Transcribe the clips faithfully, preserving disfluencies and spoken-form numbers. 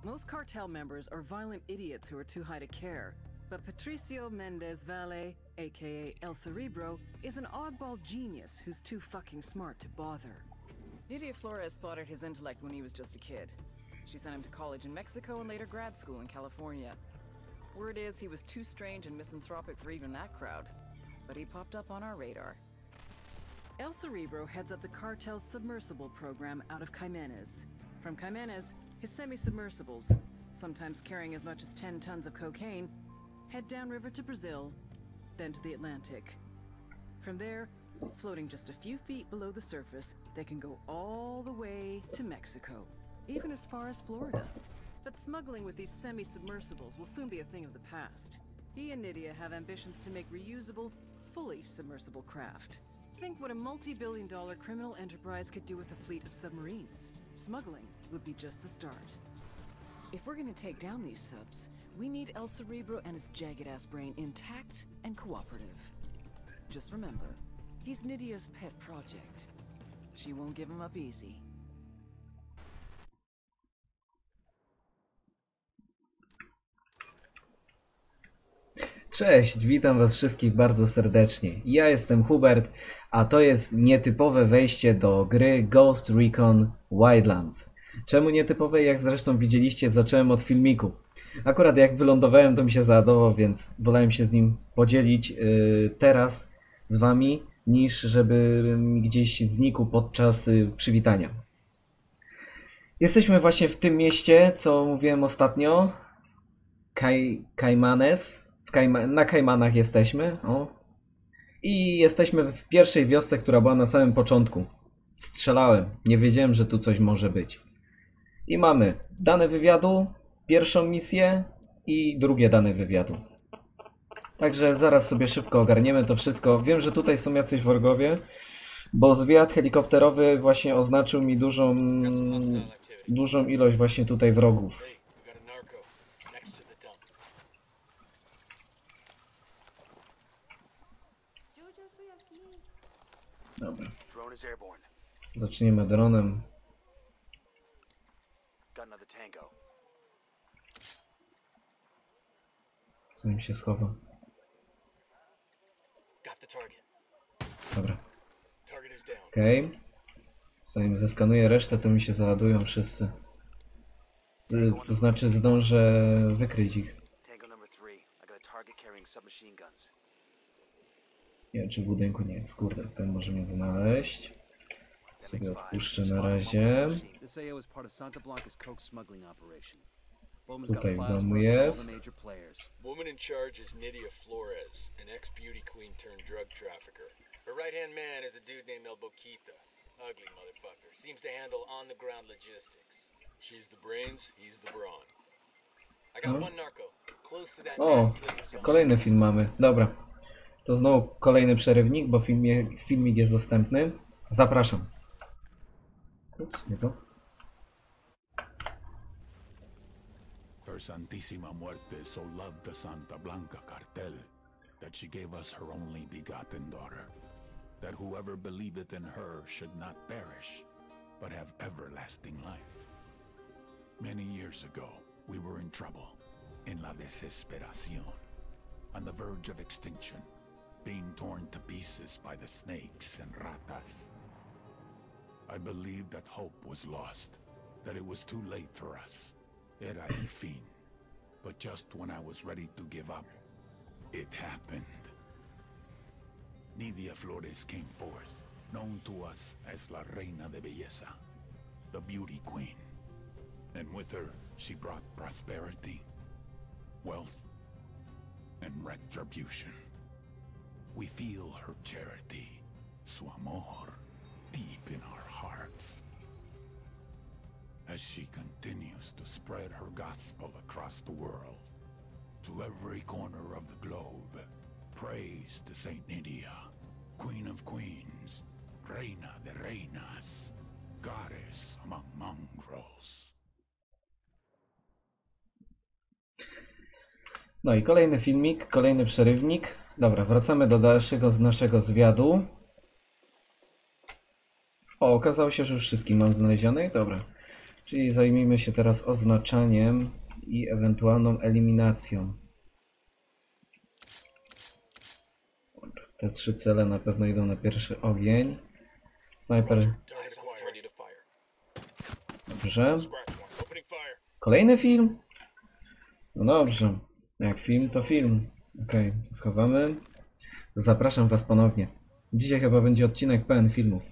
Most cartel members are violent idiots who are too high to care. But Patricio Mendez Valle, aka El Cerebro, is an oddball genius who's too fucking smart to bother. Nydia Flores spotted his intellect when he was just a kid. She sent him to college in Mexico and later grad school in California. Word is he was too strange and misanthropic for even that crowd. But he popped up on our radar. El Cerebro heads up the cartel's submersible program out of Jimenez. From Jimenez, his semi-submersibles, sometimes carrying as much as ten tons of cocaine, head downriver to Brazil, then to the Atlantic. From there, floating just a few feet below the surface, they can go all the way to Mexico, even as far as Florida. But smuggling with these semi-submersibles will soon be a thing of the past. He and Nydia have ambitions to make reusable, fully submersible craft. Think what a multi-billion dollar criminal enterprise could do with a fleet of submarines. Smuggling would be just the start. If we're gonna take down these subs, we need El Cerebro and his jagged-ass brain intact and cooperative. Just remember, he's Nydia's pet project. She won't give him up easy. Cześć, witam was wszystkich bardzo serdecznie. Ja jestem Hubert, a to jest nietypowe wejście do gry Ghost Recon Wildlands. Czemu nietypowe? Jak zresztą widzieliście, zacząłem od filmiku. Akurat jak wylądowałem, to mi się załadował, więc wolałem się z nim podzielić yy, teraz z wami, niż żeby mi gdzieś znikł podczas yy, przywitania. Jesteśmy właśnie w tym mieście, co mówiłem ostatnio. Kaj, Caimanes. Kajma, na Kajmanach jesteśmy. O. I jesteśmy w pierwszej wiosce, która była na samym początku. Strzelałem. Nie wiedziałem, że tu coś może być. I mamy dane wywiadu, pierwszą misję i drugie dane wywiadu. Także zaraz sobie szybko ogarniemy to wszystko. Wiem, że tutaj są jacyś wrogowie, bo zwiat helikopterowy właśnie oznaczył mi dużą, dużą ilość właśnie tutaj wrogów. Dobra. Zaczniemy dronem. Zanim się schowa. Dobra. Okej. Okay. Zanim zeskanuję resztę, to mi się załadują wszyscy. To znaczy zdążę wykryć ich. Nie wiem, czy w budynku nie jest. Kurde, ten może mnie znaleźć. Sobie odpuszczę na razie. Tutaj w domu jest. Woman in charge is Nydia Flores, an ex-beauty queen turned drug trafficker. Her right-hand man is a dude named El Boquita. Ugly motherfucker. Seems to handle on-the-ground logistics. She's the brains, he's the brawn. I got one narco. Close to that. O, kolejny film mamy. Dobra. To znowu kolejny przerywnik, bo filmie, filmik jest dostępny. Zapraszam. Ups, nie to. Her Santísima Muerte so loved the Santa Blanca cartel that she gave us her only begotten daughter, that whoever believeth in her should not perish, but have everlasting life. Many years ago, we were in trouble, in la desesperación, on the verge of extinction, being torn to pieces by the snakes and ratas. I believed that hope was lost, that it was too late for us. Era el fin. But just when I was ready to give up, it happened. Nydia Flores came forth, known to us as La Reina de Belleza, the beauty queen. And with her, she brought prosperity, wealth, and retribution. We feel her charity, su amor, deep in our hearts. As she continues to spread her gospel across the world, to every corner of the globe, praise to Saint Nydia, Queen of Queens, Reina de Reinas, Goddess among mongrels. No i kolejny filmik, kolejny przerywnik. Dobra, wracamy do dalszego z naszego zwiadu. O, okazało się, że już wszystkich mam znalezionych. Dobra. Czyli zajmijmy się teraz oznaczaniem i ewentualną eliminacją. Te trzy cele na pewno idą na pierwszy ogień. Snajper. Eyes on the target, ready to fire. Dobrze. Scratch one. Opening fire. Kolejny film? No dobrze. Jak film, to film. Okej, okay, schowamy. Zapraszam Was ponownie. Dzisiaj chyba będzie odcinek pełen filmów.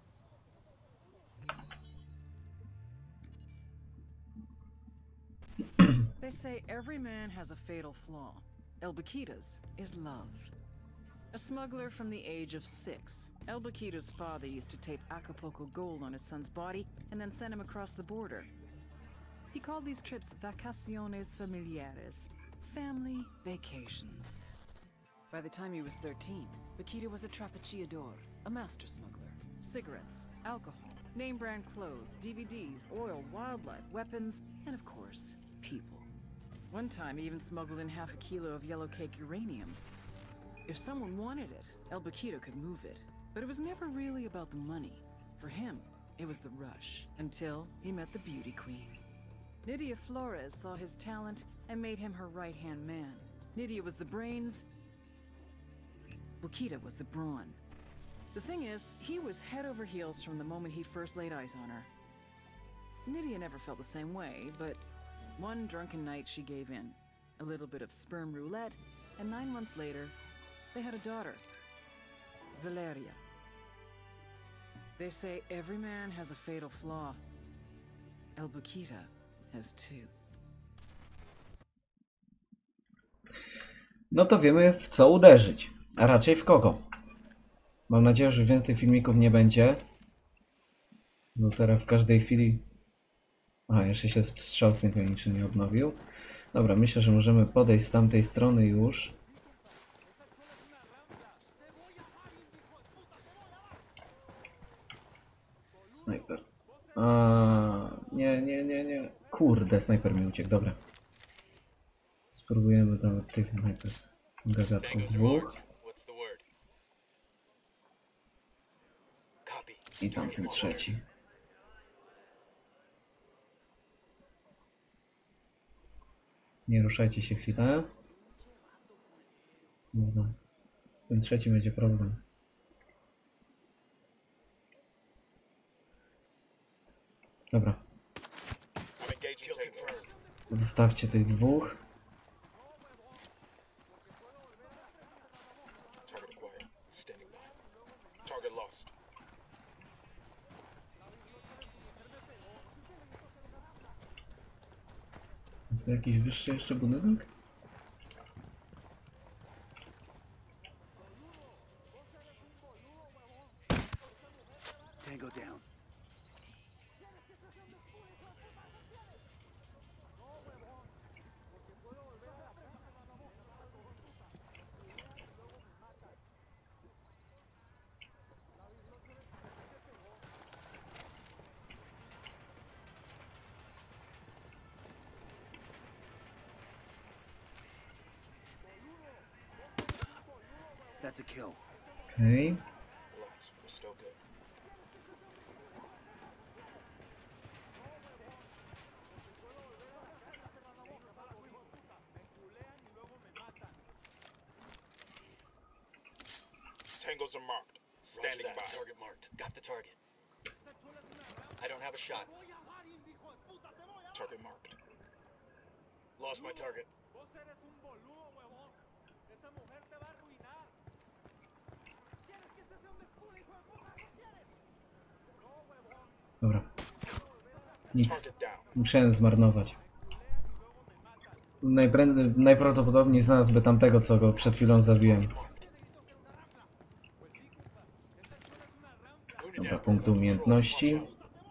They say every man has a fatal flaw. El Bakita's is love. A smuggler from the age of six, El Bakita's father used to tape Acapulco gold on his son's body and then send him across the border. He called these trips vacaciones familiares, family vacations. By the time he was thirteen, Bakita was a trapechiador, a master smuggler. Cigarettes, alcohol, name brand clothes, D V Ds, oil, wildlife, weapons, and of course, people. One time he even smuggled in half a kilo of yellow cake uranium. If someone wanted it, El Bakita could move it. But it was never really about the money. For him, it was the rush, until he met the beauty queen. Nydia Flores saw his talent and made him her right-hand man. Nydia was the brains, Bakita was the brawn. The thing is, he was head over heels from the moment he first laid eyes on her. Nydia never felt the same way, but one drunken night she gave in. A little bit of sperm roulette, and nine months later, they had a daughter, Valeria. They say every man has a fatal flaw. El Bakita has two. No to wiemy, w co uderzyć, a raczej w kogo. Mam nadzieję, że więcej filmików nie będzie. No teraz w każdej chwili... A, jeszcze się strzał synchroniczny nie odnowił. Dobra, myślę, że możemy podejść z tamtej strony już. Snajper. A, nie, nie, nie, nie. Kurde, snajper mi uciekł, dobra. Spróbujemy tam od tych najpierw gagatków dwóch. I tamten trzeci. Nie ruszajcie się chwilę. Dobra. Z tym trzecim będzie problem. Dobra. Zostawcie tych dwóch. Jest to jakiś wyższy jeszcze budynek? Tango down. That's a kill. Okay. Tangos are marked. Standing by. Target marked. Got the target. I don't have a shot. Target marked. Lost my target. Dobra. Nic. Musiałem zmarnować. Najprędzej, najprawdopodobniej znalazłby tamtego, co go przed chwilą zabiłem. Dobra, punktu umiejętności.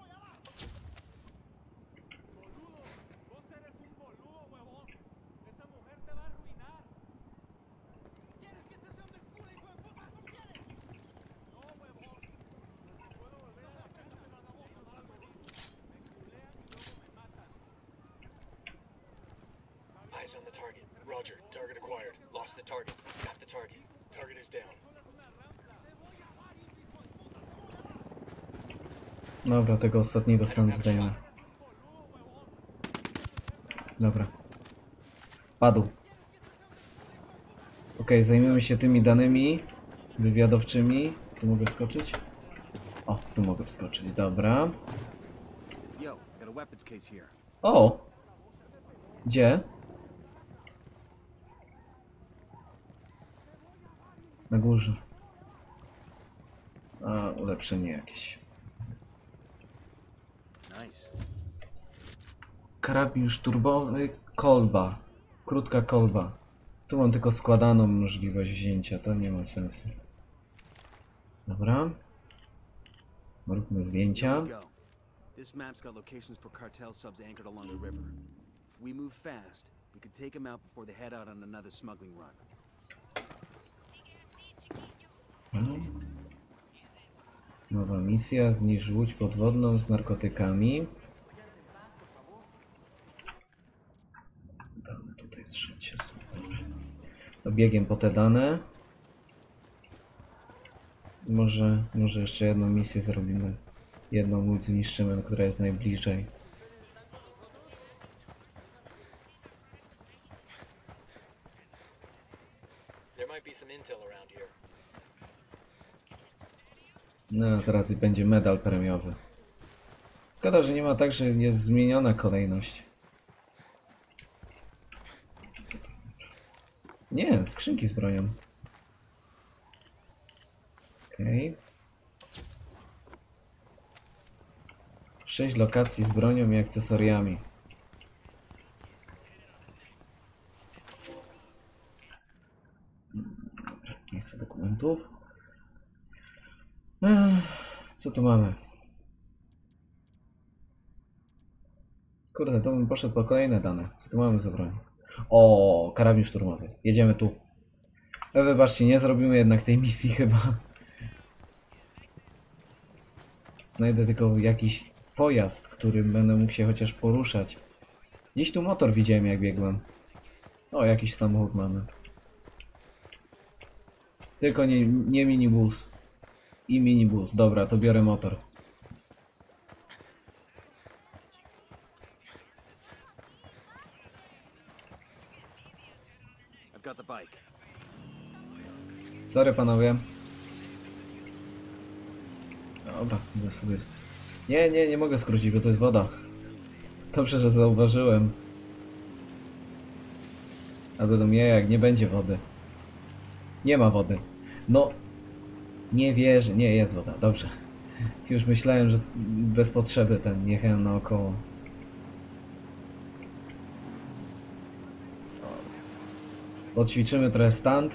Eyes on the target. Roger. Target acquired. Lost the target. Got the target. Target is down. Dobra, tego ostatniego stąd zdejmę. Dobra. Padł. Ok, zajmiemy się tymi danymi wywiadowczymi. Tu mogę wskoczyć? O, tu mogę wskoczyć, dobra. Yo, got a weapons case here. O! Gdzie? Na górze. A, ulepszenie jakieś. Nice. Karabin szturmowy, kolba. Krótka kolba. Tu mam tylko składaną możliwość wzięcia, to nie ma sensu. Dobra. Róbmy zdjęcia. Here we go. This map's got locations for cartel subs anchored along the river. If we move fast, we could take them out before they head out on another smuggling run. Nowa misja, zniszcz łódź podwodną z narkotykami. Dane tutaj trzecie są, dobra. To biegiem po te dane. Może, może jeszcze jedną misję zrobimy. Jedną łódź zniszczymy, która jest najbliżej. There might be some intel around here. No, teraz będzie medal premiowy. Szkoda, że nie ma tak, że jest zmieniona kolejność. Nie, skrzynki z bronią. Okej. Okay. Sześć lokacji z bronią i akcesoriami. Dobra, nie chcę dokumentów. Ech, co tu mamy? Kurde, to bym poszedł po kolejne dane. Co tu mamy za broń? O, karabin szturmowy. Jedziemy tu. E, wybaczcie, nie zrobimy jednak tej misji chyba. Znajdę tylko jakiś pojazd, którym będę mógł się chociaż poruszać. Gdzieś tu motor widziałem, jak biegłem. O, jakiś samochód mamy. Tylko nie, nie minibus. I minibus. Dobra, to biorę motor. I've got the bike. Sorry panowie. Dobra, idę sobie... Nie, nie, nie mogę skrócić, bo to jest woda. Dobrze, że zauważyłem. A będą mnie, jak nie będzie wody. Nie ma wody. No... Nie wierzę. Nie, jest woda. Dobrze. Już myślałem, że bez potrzeby ten jechałem naokoło. Podćwiczymy trochę stand.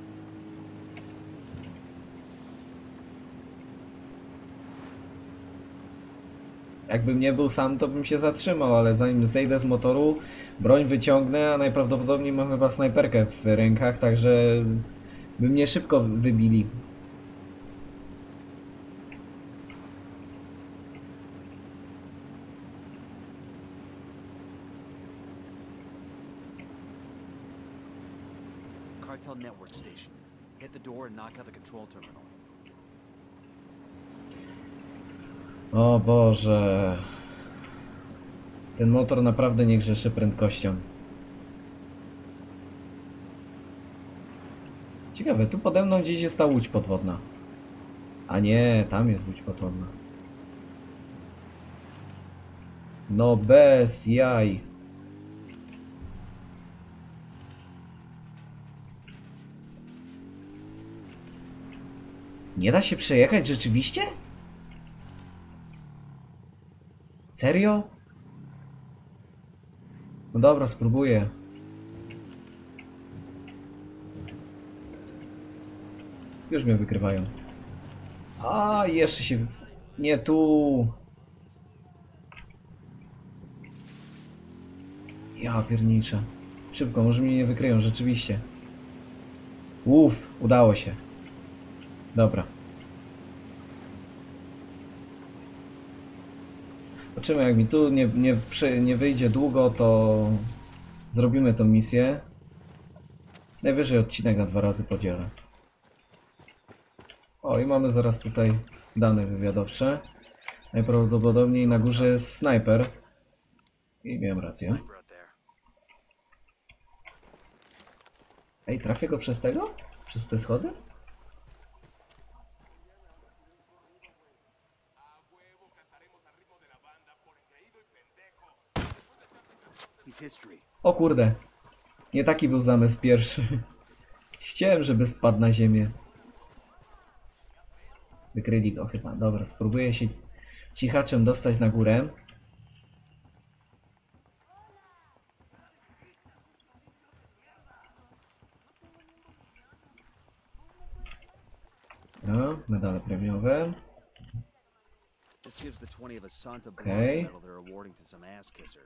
Jakbym nie był sam, to bym się zatrzymał, ale zanim zejdę z motoru, broń wyciągnę, a najprawdopodobniej mam chyba snajperkę w rękach, także by mnie szybko wybili. Cartel network station. Hit the door and knock out the control terminal. O Boże. Ten motor naprawdę nie grzeszy prędkością. Ciekawe, tu pode mną gdzieś jest ta łódź podwodna. A nie, tam jest łódź podwodna. No bez jaj. Nie da się przejechać rzeczywiście? Serio? No dobra, spróbuję. Już mnie wykrywają. A jeszcze się... Nie tu. Ja pierniczę. Szybko, może mnie nie wykryją, rzeczywiście. Uff, udało się. Dobra. Zobaczymy, jak mi tu nie, nie, nie wyjdzie długo, to zrobimy tą misję. Najwyżej odcinek na dwa razy podzielę. O, i mamy zaraz tutaj dane wywiadowcze. Najprawdopodobniej na górze jest snajper. I miałem rację. Sniper out there. Ej, trafię go przez tego? Przez te schody? He's history. O kurde. Nie taki był zamysł pierwszy. Chciałem, żeby spadł na ziemię. Wykryli go chyba. Dobra, spróbuję się cichaczem dostać na górę. No, medale premiowe. This gives the twenty of a Santa Blanca Okay. medal they're awarding to some ass kisser.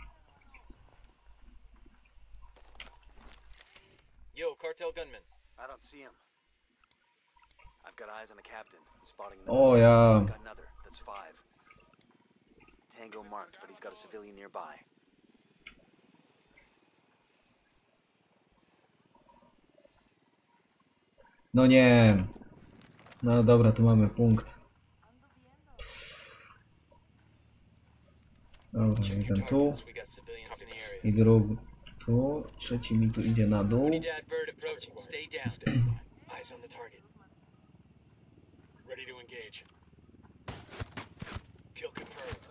Yo, cartel gunman. I don't see him. I've got eyes on the captain. Spotting another. O tango. ja. I got another. That's five. Tango marked, but he's got a civilian nearby. No nie. No dobra, tu mamy punkt. Dobra, jeden tu We got civilians in the area. i drugi tu. Trzeci mi tu idzie na dół. Unidad bird approaching. Stay down. Stay by. Eyes on the target. Ready to engage. Kill confirmed.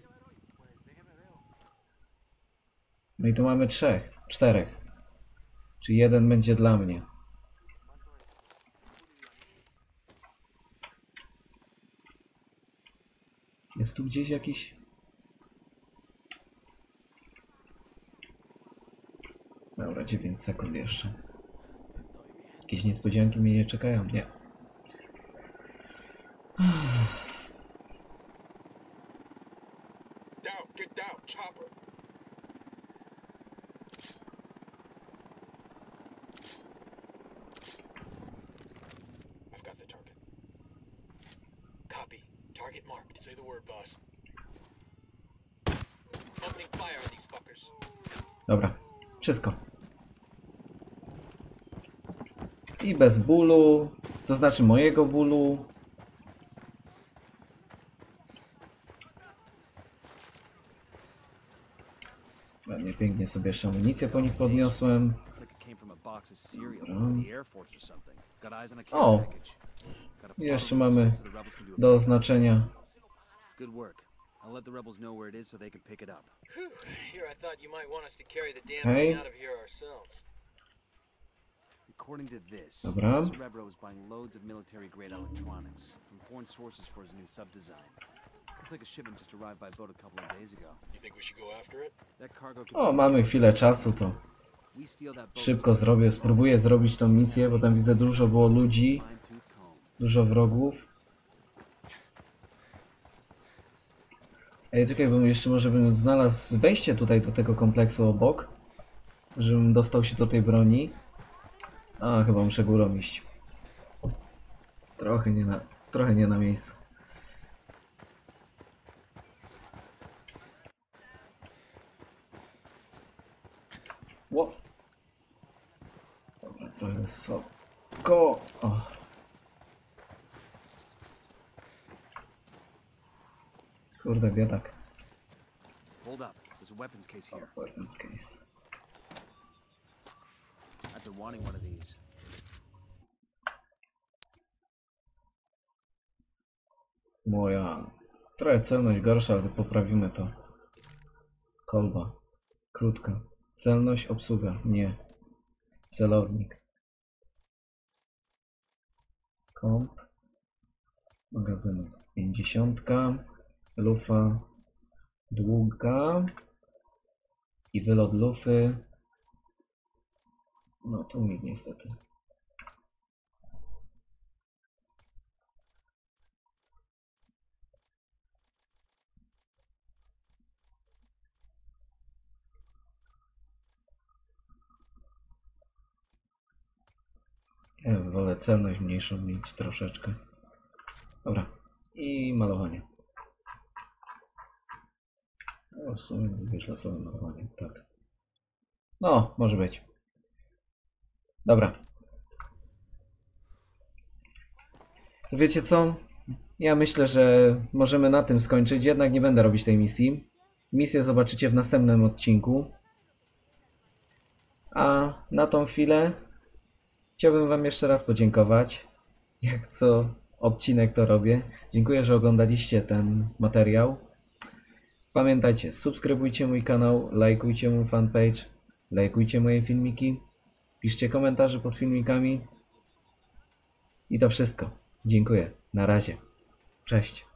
No i tu mamy trzech, czterech. Czy jeden będzie dla mnie? Jest tu gdzieś jakiś... Dobra, dziewięć sekund jeszcze. Jakieś niespodzianki mnie nie czekają? Nie. Down. Get down. Chopper. I've got the target. Copy. Target marked. Say the word, boss. Opening fire on these fuckers. Dobra, wszystko. I bez bólu, to znaczy mojego bólu. Ładnie, pięknie sobie jeszcze amunicję po nich podniosłem. Looks like it came from a box of cereal Um. from the Air Force or something. Got eyes on a care O. package. Got a I jeszcze plot mamy so the rebels can do a do oznaczenia. Good work. I'll let the rebels know where it is so they can pick it up. Whew. Here, I thought you might want us to carry the damn Hey. thing out of here ourselves. According to this, Dobra. Cerebro is buying loads of military-grade electronics from foreign sources for his new sub-design. Looks like a shipment just arrived by boat a couple of days ago. You think we should go after it? That cargo could O, be mamy chwilę czasu, to We steal that boat szybko zrobię. Spróbuję zrobić tą misję, bo tam widzę dużo było ludzi, fine-tooth comb. dużo wrogów. Ej, czekaj, bo jeszcze może bym znalazł wejście tutaj do tego kompleksu obok, żebym dostał się do tej broni. A, chyba muszę górą iść. Trochę nie na, trochę nie na miejscu. Ło. Dobra, trochę wysoko. O. Kurde, biedak. Hold up. There's a weapons case here. Weapons case. I've been wanting one of these. Moja. Trochę celność gorsza, ale poprawimy to. Kolba. Krótka. Celność, obsługa. Nie. Celownik. Komp. Magazynów. Pięćdziesiątka. Lufa. Długa. I wylot lufy. No tu mi niestety. Ja wolę celność mniejszą mieć troszeczkę. Dobra. I malowanie. No, w sumie wiesz, losowe malowanie, tak. No, może być. Dobra. To wiecie co? Ja myślę, że możemy na tym skończyć. Jednak nie będę robić tej misji. Misję zobaczycie w następnym odcinku. A na tą chwilę Chciałbym wam jeszcze raz podziękować. Jak co odcinek to robię. Dziękuję, że oglądaliście ten materiał. Pamiętajcie, subskrybujcie mój kanał, lajkujcie mój fanpage, lajkujcie moje filmiki, piszcie komentarze pod filmikami. I to wszystko. Dziękuję. Na razie. Cześć.